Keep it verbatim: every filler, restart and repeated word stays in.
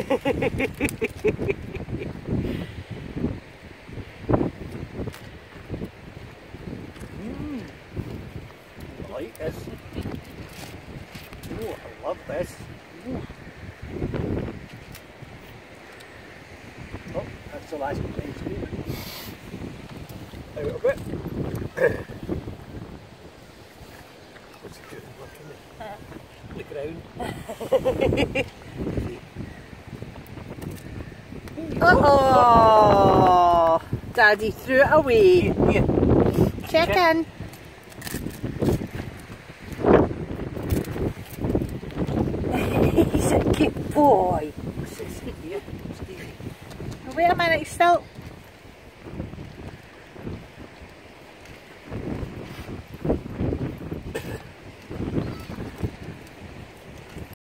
mm. I like this. Oh, I love this. Ooh. Oh, that's the last place. Out of it. What's it doing? Look around. Uh-oh! Daddy threw it away. Here, here. Check Check. in. He's a good boy. What's this here? Stevie. Wait a minute, he's still...